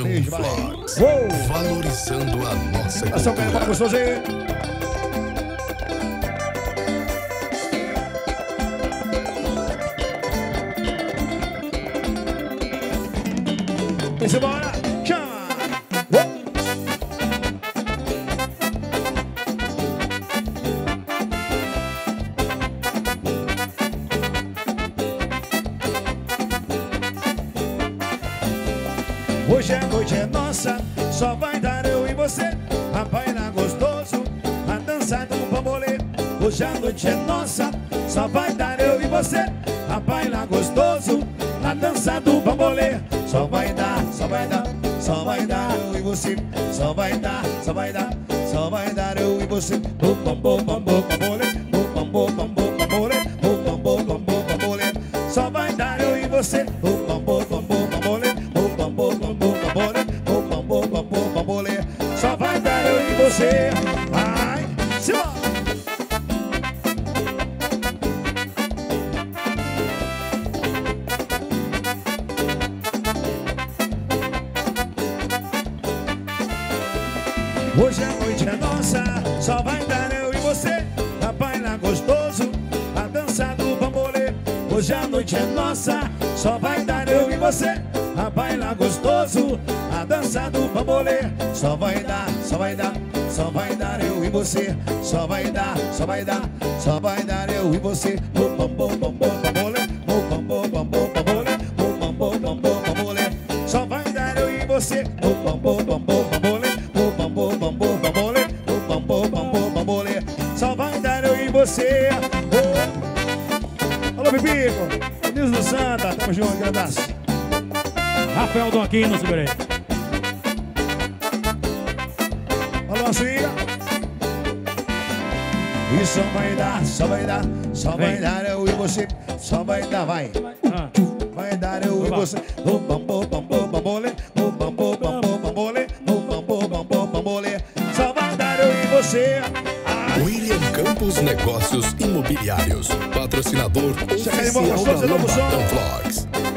sertanejo, vai. Valorizando a nossa Ação, cara, cultura. gostoso aí. Vem embora, chama. Hoje a noite é nossa, só vai dar eu e você. A baila gostoso, a dança do bambolê. Hoje a noite é nossa, só vai dar eu e você. A baila gostoso, a dança do bambolê. Só vai dar, só vai dar, só vai dar eu e você. Só vai dar, só vai dar, só vai dar eu e você. O bambolê, o bambolê, bambolê, o bambolê, bambolê. Só vai dar eu e você. O bambolê, bambolê, o bambolê, bambolê, o bambolê, bambolê. Só vai dar eu e você. Vai, se vai. Hoje a noite é nossa, só vai dar eu e você. A baila gostoso, a dança do bambolê. Hoje a noite é nossa, só vai dar eu e você. A baila gostoso, a dança do bambolê. Só vai dar, só vai dar, só vai dar eu e você. Só vai dar, só vai dar, só vai dar eu e você. O bambolê, bambolê, o bambolê, bambolê, o bambolê, bambolê. Só vai dar eu e você. O bambolê, bambolê, o bambolê, bambolê, o bambolê, bambolê. Só vai dar eu e você. Alô, Pipico, Nilson do Santa, tamo junto, grandaço. Rafael Dom Aquino, segurei. Alô, Suíra. E só vai dar, só vai dar, só vai dar eu e você. Só vai dar, vai. Vai dar eu e você. O bambolê, bambolê, o bambolê, bambolê, o bambolê, bambolê. Só vai dar eu e você. William Campos Negócios Imobiliários, patrocinador Você quer ir oficial embora, da gostoso, Lambadão som? Vlogs.